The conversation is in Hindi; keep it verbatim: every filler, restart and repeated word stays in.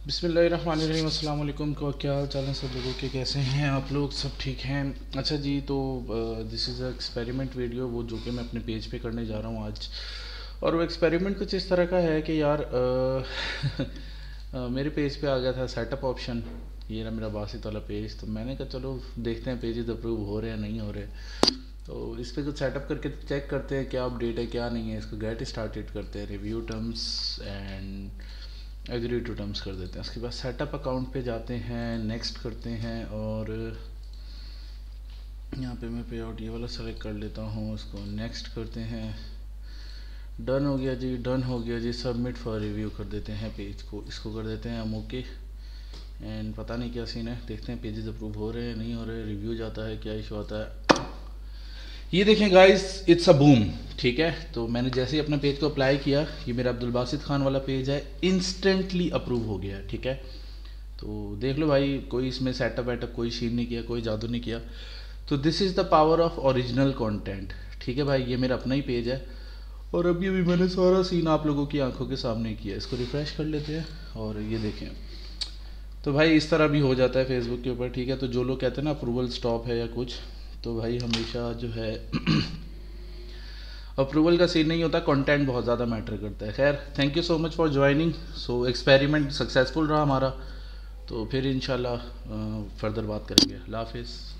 बिस्मिल्लाहिर्रहमानिर्रहीम, अस्सलाम वालेकुम। को क्या हाल चाल है सब लोगों के, कैसे हैं आप लोग? सब ठीक हैं? अच्छा जी, तो this is a experiment video वो जो कि मैं अपने पेज पे करने जा रहा हूँ आज। और वो एक्सपेरिमेंट कुछ इस तरह का है कि यार अ, अ, मेरे पेज पे आ गया था सेटअप ऑप्शन। ये ना मेरा बासित वाला पेज, तो मैंने कहा चलो देखते हैं पेजेस अप्रूव हो रहे हैं नहीं हो रहे। तो इस पर कुछ सेटअप करके चेक करते हैं क्या अपडेट है क्या नहीं है। इसको गेट स्टार्टेड करते हैं, review terms and agree to terms कर देते हैं। उसके बाद सेटअप अकाउंट पे जाते हैं, नेक्स्ट करते हैं और यहाँ पे मैं पे आउट ये वाला सेलेक्ट कर लेता हूँ। उसको नेक्स्ट करते हैं, डन हो गया जी, डन हो गया जी। सबमिट फॉर रिव्यू कर देते हैं पेज को, इसको कर देते हैं हम ओके। एंड पता नहीं क्या सीन है, देखते हैं पेजेस अप्रूव हो रहे हैं नहीं हो रहे, रिव्यू जाता है क्या इशू आता है। ये देखें गाइस, इट्स अ बूम। ठीक है, तो मैंने जैसे ही अपने पेज को अप्लाई किया, ये मेरा अब्दुल बासित खान वाला पेज है, इंस्टेंटली अप्रूव हो गया। ठीक है, तो देख लो भाई, कोई इसमें सेटअप वेटअप कोई सीन नहीं किया, कोई जादू नहीं किया। तो this is the power of original content. ठीक है भाई, ये मेरा अपना ही पेज है और अभी अभी मैंने सारा सीन आप लोगों की आंखों के सामने किया। इसको रिफ़्रेश कर लेते हैं और ये देखें, तो भाई इस तरह भी हो जाता है फेसबुक के ऊपर। ठीक है, तो जो लोग कहते हैं ना अप्रूवल स्टॉप है या कुछ, तो भाई हमेशा जो है अप्रूवल का सीन नहीं होता, कंटेंट बहुत ज़्यादा मैटर करता है। खैर, thank you so much for joining. So experiment successful रहा हमारा, तो फिर इंशाल्लाह फर्दर बात करेंगे। अल्लाह हाफिज़।